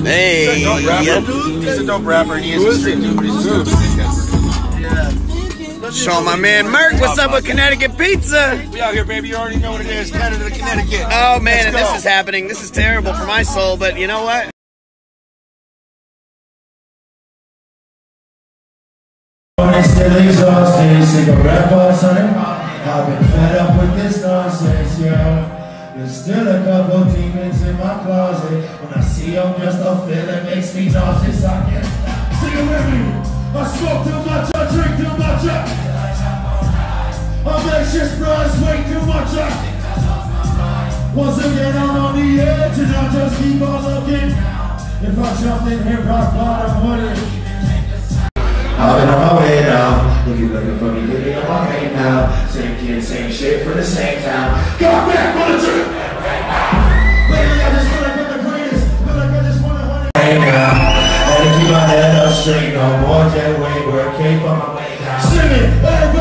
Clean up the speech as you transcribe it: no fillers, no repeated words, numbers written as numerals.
Hey, he's a dope rapper, and he is a street dude, but he's a dude. Yeah. Show my man Merk what's up with Connecticut pizza. We out here, baby. You already know what it is. Canada to Connecticut. Oh man, and this is happening. This is terrible for my soul, but you know what? Still exhausted, cigarette butts on it. I've been fed up with this nonsense, yo. There's still a couple demons in my closet. When I see them, just a feeling makes me nauseous. I can't sing it with me. I smoke too much, I drink too much. I'm anxious, bruh, way too much. Once again, I'm on the edge, and I'll just keep on looking. If I jumped in here, rock bottom, would it? I've been on my way now. If you looking for me, get me on my way now. Same kid, same shit for the same town. Got back on the trip. Lately, I just feel like I'm the greatest. Feel like I just wanna hey now. And to keep my head up straight, no more jet way, work cape on my way now. Sing it,